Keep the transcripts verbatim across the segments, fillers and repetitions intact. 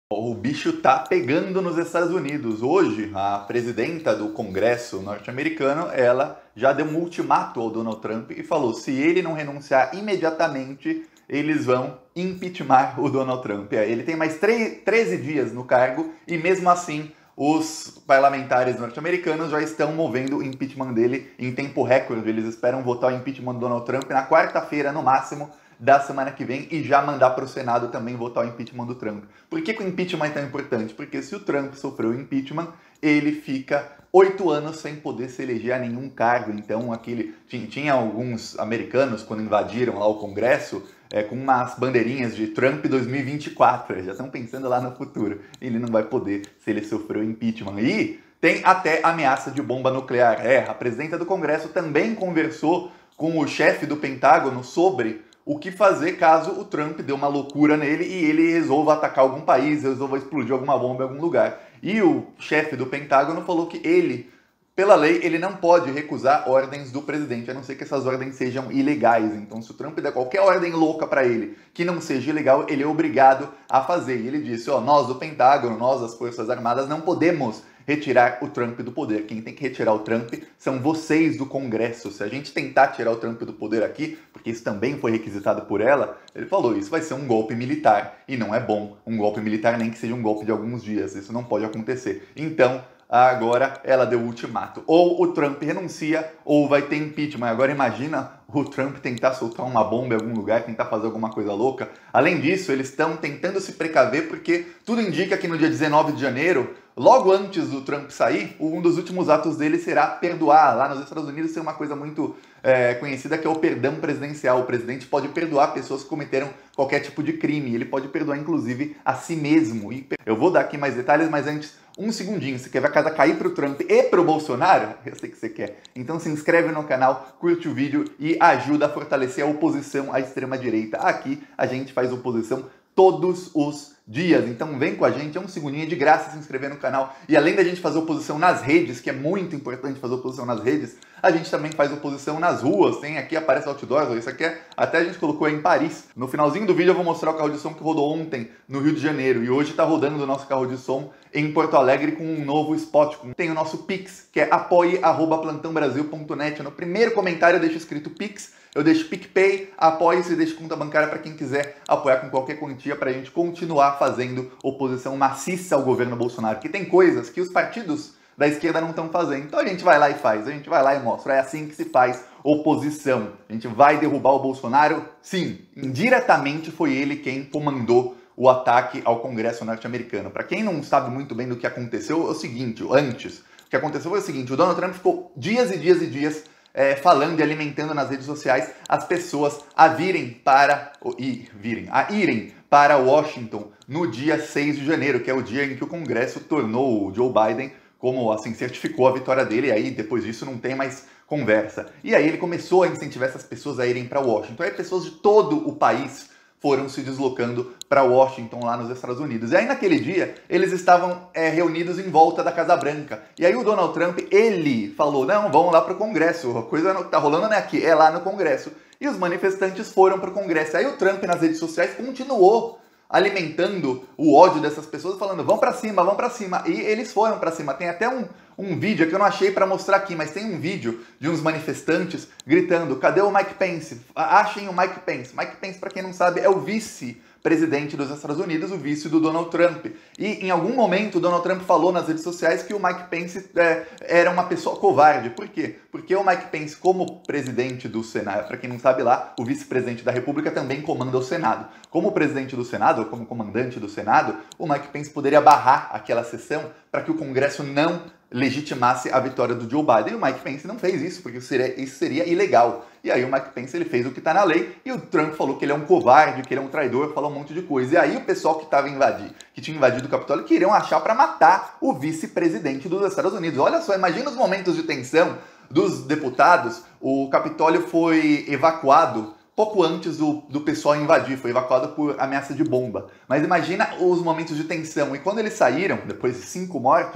O bicho tá pegando nos Estados Unidos. Hoje, a presidenta do Congresso norte-americano, ela já deu um ultimato ao Donald Trump e falou: se ele não renunciar imediatamente, eles vão impeachment o Donald Trump. Ele tem mais treze dias no cargo e mesmo assim os parlamentares norte-americanos já estão movendo o impeachment dele em tempo recorde. Eles esperam votar o impeachment do Donald Trump na quarta-feira, no máximo, da semana que vem e já mandar para o Senado também votar o impeachment do Trump. Por que, que o impeachment é tão importante? Porque se o Trump sofreu o impeachment, ele fica oito anos sem poder se eleger a nenhum cargo. Então, aquele tinha, tinha alguns americanos, quando invadiram lá o Congresso, é, com umas bandeirinhas de Trump dois mil e vinte e quatro. Eles já estão pensando lá no futuro. Ele não vai poder se ele sofreu impeachment. E tem até ameaça de bomba nuclear. É, a presidenta do Congresso também conversou com o chefe do Pentágono sobre o que fazer caso o Trump dê uma loucura nele e ele resolva atacar algum país, resolva explodir alguma bomba em algum lugar. E o chefe do Pentágono falou que ele, pela lei, ele não pode recusar ordens do presidente, a não ser que essas ordens sejam ilegais. Então, se o Trump der qualquer ordem louca para ele que não seja ilegal, ele é obrigado a fazer. E ele disse, ó, nós do Pentágono, nós das Forças Armadas, não podemos retirar o Trump do poder. Quem tem que retirar o Trump são vocês do Congresso. Se a gente tentar tirar o Trump do poder aqui, porque isso também foi requisitado por ela, ele falou, isso vai ser um golpe militar. E não é bom um golpe militar, nem que seja um golpe de alguns dias. Isso não pode acontecer. Então, agora ela deu o ultimato. Ou o Trump renuncia, ou vai ter impeachment. Agora imagina o Trump tentar soltar uma bomba em algum lugar, tentar fazer alguma coisa louca. Além disso, eles estão tentando se precaver, porque tudo indica que no dia dezenove de janeiro, logo antes do Trump sair, um dos últimos atos dele será perdoar. Lá nos Estados Unidos tem uma coisa muito é, conhecida que é o perdão presidencial. O presidente pode perdoar pessoas que cometeram qualquer tipo de crime. Ele pode perdoar, inclusive, a si mesmo. E eu vou dar aqui mais detalhes, mas antes, um segundinho. Você quer ver a casa cair pro Trump e pro Bolsonaro? Eu sei que você quer. Então se inscreve no canal, curte o vídeo e ajuda a fortalecer a oposição à extrema-direita. Aqui a gente faz oposição todos os dias. Então vem com a gente, é um segundinho de graça se inscrever no canal. E além da gente fazer oposição nas redes, que é muito importante fazer oposição nas redes, a gente também faz oposição nas ruas. Tem aqui, aparece outdoors, isso aqui é, até a gente colocou em Paris. No finalzinho do vídeo eu vou mostrar o carro de som que rodou ontem no Rio de Janeiro. E hoje está rodando o nosso carro de som em Porto Alegre com um novo spot. Tem o nosso Pix, que é apoie arroba plantão brasil ponto net. No primeiro comentário eu deixo escrito Pix. Eu deixo PicPay, apoie-se e deixo conta bancária para quem quiser apoiar com qualquer quantia para a gente continuar fazendo oposição maciça ao governo Bolsonaro. Porque tem coisas que os partidos da esquerda não estão fazendo. Então a gente vai lá e faz, a gente vai lá e mostra. É assim que se faz oposição. A gente vai derrubar o Bolsonaro? Sim, indiretamente foi ele quem comandou o ataque ao Congresso norte-americano. Para quem não sabe muito bem do que aconteceu, é o seguinte, antes, o que aconteceu foi o seguinte, o Donald Trump ficou dias e dias e dias É, falando e alimentando nas redes sociais as pessoas a virem para e virem, a irem para Washington no dia seis de janeiro, que é o dia em que o Congresso tornou o Joe Biden como assim certificou a vitória dele, e aí depois disso não tem mais conversa. E aí ele começou a incentivar essas pessoas a irem para Washington. Aí pessoas de todo o país foram se deslocando para Washington, lá nos Estados Unidos. E aí, naquele dia, eles estavam é, reunidos em volta da Casa Branca. E aí o Donald Trump, ele falou, não, vamos lá para o Congresso, a coisa que tá rolando não é aqui, é lá no Congresso. E os manifestantes foram para o Congresso. Aí o Trump, nas redes sociais, continuou alimentando o ódio dessas pessoas, falando, vão para cima, vão para cima. E eles foram para cima. Tem até um, um vídeo que eu não achei para mostrar aqui, mas tem um vídeo de uns manifestantes gritando, cadê o Mike Pence? Achem o Mike Pence. Mike Pence, para quem não sabe, é o vice-presidente dos Estados Unidos, o vice do Donald Trump. E em algum momento o Donald Trump falou nas redes sociais que o Mike Pence é, era uma pessoa covarde. Por quê? Porque o Mike Pence, como presidente do Senado, para quem não sabe lá, o vice-presidente da República também comanda o Senado. Como presidente do Senado, ou como comandante do Senado, o Mike Pence poderia barrar aquela sessão para que o Congresso não legitimasse a vitória do Joe Biden. E o Mike Pence não fez isso, porque isso seria, isso seria ilegal. E aí o Mike Pence ele fez o que está na lei, e o Trump falou que ele é um covarde, que ele é um traidor, falou um monte de coisa. E aí o pessoal que estava invadindo, que tinha invadido o Capitólio, queriam achar para matar o vice-presidente dos Estados Unidos. Olha só, imagina os momentos de tensão dos deputados. O Capitólio foi evacuado pouco antes do, do pessoal invadir, foi evacuado por ameaça de bomba. Mas imagina os momentos de tensão. E quando eles saíram, depois de cinco mortes,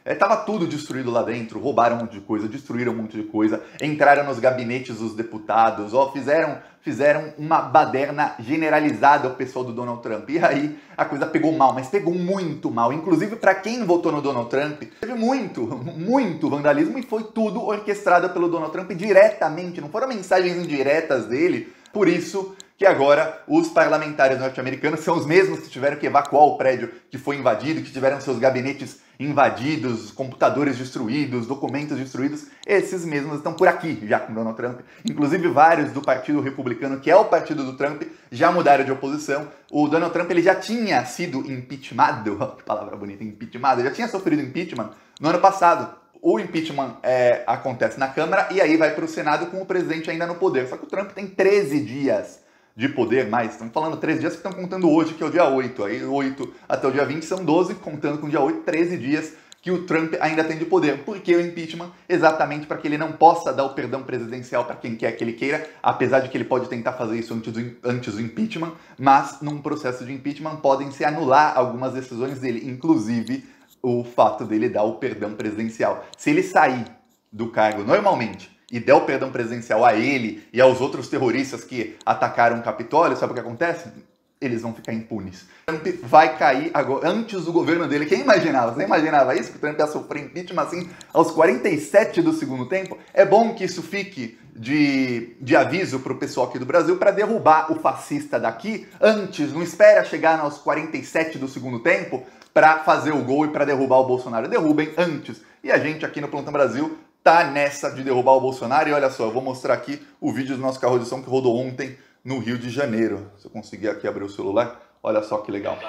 É, tava tudo destruído lá dentro, roubaram um monte de coisa, destruíram um monte de coisa, entraram nos gabinetes dos deputados, ó, fizeram, fizeram uma baderna generalizada ao pessoal do Donald Trump. E aí a coisa pegou mal, mas pegou muito mal. Inclusive para quem votou no Donald Trump, teve muito, muito vandalismo e foi tudo orquestrado pelo Donald Trump diretamente, não foram mensagens indiretas dele. Por isso que agora os parlamentares norte-americanos são os mesmos que tiveram que evacuar o prédio que foi invadido, que tiveram seus gabinetes invadidos, computadores destruídos, documentos destruídos. Esses mesmos estão por aqui já com Donald Trump. Inclusive vários do Partido Republicano, que é o partido do Trump, já mudaram de oposição. O Donald Trump ele já tinha sido impeachmentado, que palavra bonita, impeachmentado, já tinha sofrido impeachment no ano passado. O impeachment é, acontece na Câmara e aí vai para o Senado com o presidente ainda no poder. Só que o Trump tem treze dias de poder mais. Estamos falando treze dias que estão contando hoje, que é o dia oito. Aí oito até o dia vinte são doze, contando com o dia oito, treze dias que o Trump ainda tem de poder. Por que o impeachment? Exatamente para que ele não possa dar o perdão presidencial para quem quer que ele queira, apesar de que ele pode tentar fazer isso antes do, antes do impeachment, mas num processo de impeachment podem se anular algumas decisões dele, inclusive o fato dele dar o perdão presidencial. Se ele sair do cargo normalmente e der o perdão presidencial a ele e aos outros terroristas que atacaram o Capitólio, sabe o que acontece? Eles vão ficar impunes. Trump vai cair agora, antes do governo dele. Quem imaginava? Você imaginava isso? Que o Trump ia sofrer impeachment assim aos quarenta e sete do segundo tempo? É bom que isso fique de, de aviso para o pessoal aqui do Brasil para derrubar o fascista daqui antes. Não espera chegar aos quarenta e sete do segundo tempo para fazer o gol e para derrubar o Bolsonaro. Derrubem antes. E a gente aqui no Plantão Brasil tá nessa de derrubar o Bolsonaro. E olha só, eu vou mostrar aqui o vídeo do nosso carro de som que rodou ontem no Rio de Janeiro. Se eu conseguir aqui abrir o celular, olha só que legal.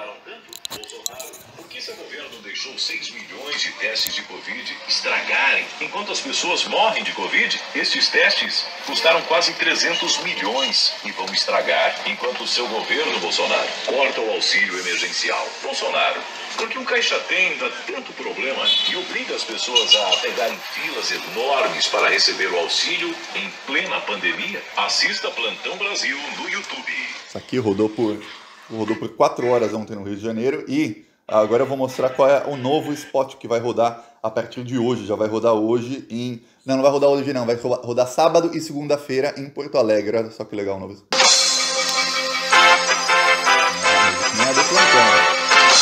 Por que seu governo deixou seis milhões de testes de Covid estragarem? Enquanto as pessoas morrem de Covid, estes testes custaram quase trezentos milhões e vão estragar. Enquanto o seu governo, Bolsonaro, corta o auxílio emergencial. Bolsonaro, por que o Caixa Tem dá tanto problema e obriga as pessoas a pegarem filas enormes para receber o auxílio em plena pandemia? Assista Plantão Brasil no YouTube. Isso aqui rodou por, rodou por quatro horas ontem no Rio de Janeiro e agora eu vou mostrar qual é o novo spot que vai rodar a partir de hoje. Já vai rodar hoje em... Não, não vai rodar hoje não, vai rodar sábado e segunda-feira em Porto Alegre. Olha só que legal o novo spot. Não é do plantão.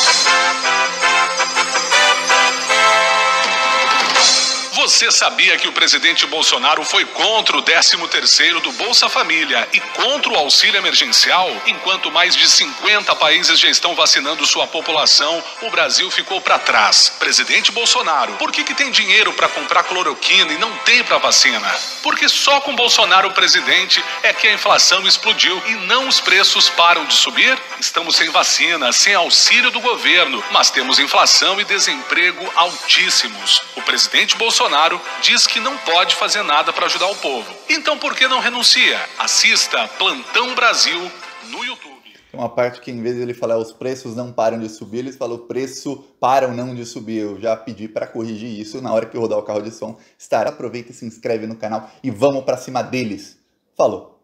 Você sabia que o presidente Bolsonaro foi contra o décimo terceiro do Bolsa Família e contra o auxílio emergencial? Enquanto mais de cinquenta países já estão vacinando sua população, o Brasil ficou para trás. Presidente Bolsonaro, por que que tem dinheiro para comprar cloroquina e não tem para vacina? Porque só com Bolsonaro presidente é que a inflação explodiu e não os preços param de subir? Estamos sem vacina, sem auxílio do governo, mas temos inflação e desemprego altíssimos. O presidente Bolsonaro diz que não pode fazer nada para ajudar o povo. Então por que não renuncia? Assista Plantão Brasil no YouTube. Tem uma parte que em vez de ele falar os preços não param de subir, eles falam o preço param não de subir. Eu já pedi para corrigir isso na hora que eu rodar o carro de som. Estará. Aproveita e se inscreve no canal e vamos para cima deles. Falou!